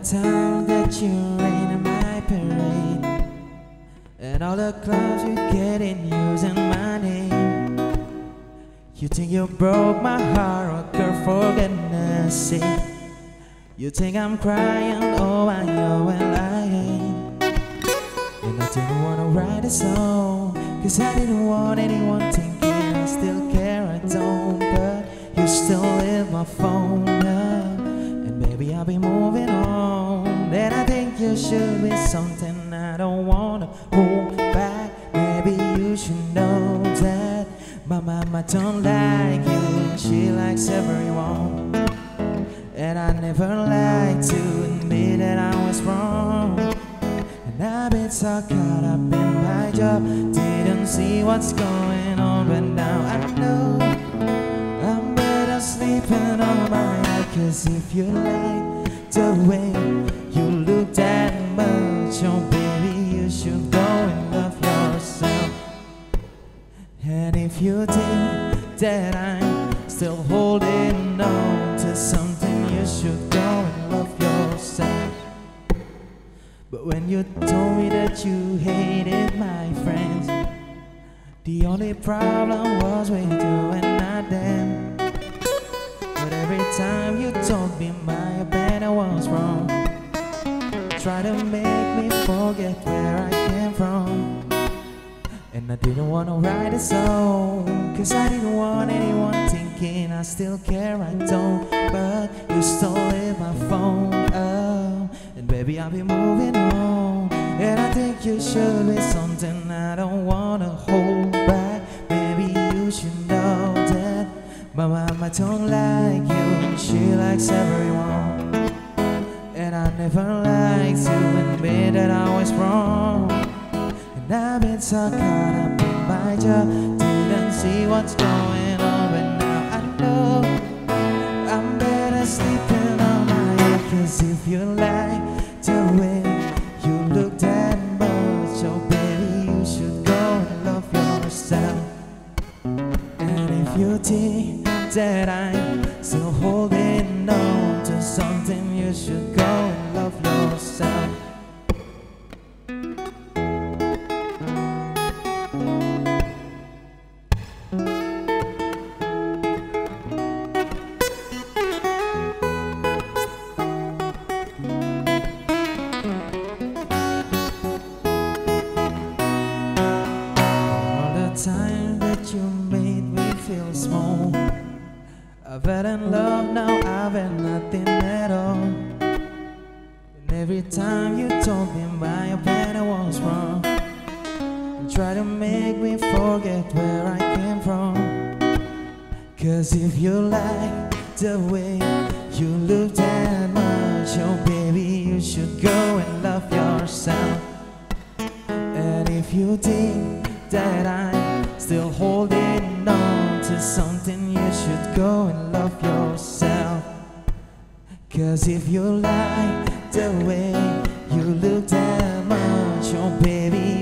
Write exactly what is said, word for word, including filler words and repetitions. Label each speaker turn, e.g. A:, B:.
A: time that you rain in my parade, and all the clowns you get in using my name. You think you broke my heart, oh girl, for goodness sake. You think I'm crying, oh I know, well I ain't. And I didn't wanna write a song, cause I didn't want anyone thinking I still care, I don't. But you still leave my phone up, and baby I'll be moving on. And I think you should be something I don't wanna hold back. Maybe you should know that my mama don't like you and she likes everyone. And I never like to admit that I was wrong. And I've been so caught up in my job, didn't see what's going on, but now I know I'm better sleeping on my head. Cause if you like the way you look that much, oh baby, you should go and love yourself. And if you think that I'm still holding on to something, you should go and love yourself. But when you told me that you hated my friends, the only problem was with you and not them. But every time you told me my opinion was wrong, try to make me forget where I came from. And I didn't want to write a song, cause I didn't want anyone thinking I still care, I don't. But you still leave my phone up, and baby I'll be moving on. And I think you should be something I don't want to hold back. Maybe you should know that my mama don't like you and she likes everyone. And I never like to admit that I was wrong. And I've been so caught up in my job, didn't see what's going on, but now I know I'm better sleeping on my head. Cause if you like the way you look that much, oh baby, you should go and love yourself. And if you think that I'm still holding on to something, you should go and love yourself. Time that you made me feel small, I've had in love, now I've had nothing at all. And every time you told me my opinion was wrong, and try to make me forget where I came from. Cause if you like the way you look that much, oh baby, you should go and love yourself. And if you think that I'm still holding on to something, you should go and love yourself. Cause if you like the way you look that much, oh baby,